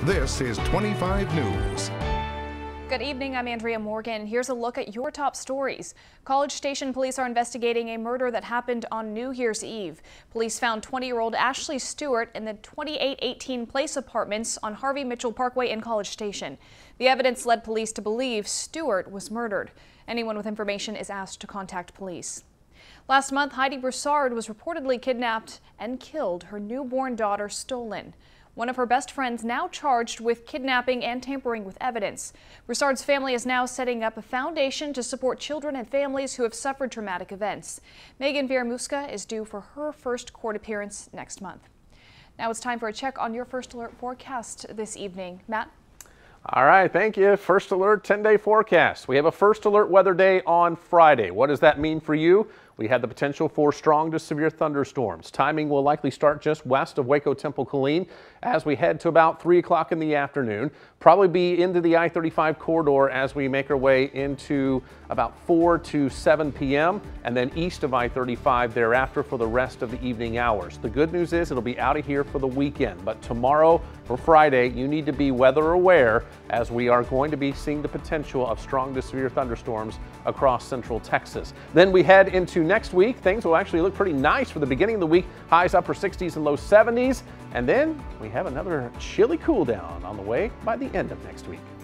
This is 25 News. Good evening, I'm Andrea Morgan. Here's a look at your top stories. College Station police are investigating a murder that happened on New Year's Eve. Police found 20-year-old Ashley Stewart in the 2818 Place Apartments on Harvey Mitchell Parkway in College Station. The evidence led police to believe Stewart was murdered. Anyone with information is asked to contact police. Last month, Heidi Broussard was reportedly kidnapped and killed, her newborn daughter stolen. One of her best friends now charged with kidnapping and tampering with evidence. Broussard's family is now setting up a foundation to support children and families who have suffered traumatic events. Megan Viramuska is due for her first court appearance next month. Now it's time for a check on your First Alert forecast this evening. Matt? All right, thank you. First Alert 10-day forecast. We have a First Alert weather day on Friday. What does that mean for you? We had the potential for strong to severe thunderstorms. Timing will likely start just west of Waco Temple Killeen as we head to about 3 o'clock in the afternoon. Probably be into the I-35 corridor as we make our way into about 4 to 7 p.m. and then east of I-35 thereafter for the rest of the evening hours. The good news is it'll be out of here for the weekend, but tomorrow for Friday you need to be weather aware as we are going to be seeing the potential of strong to severe thunderstorms across central Texas. Then we head into next week. Things will actually look pretty nice for the beginning of the week. Highs upper 60s and low 70s. And then we have another chilly cool down on the way by the end of next week.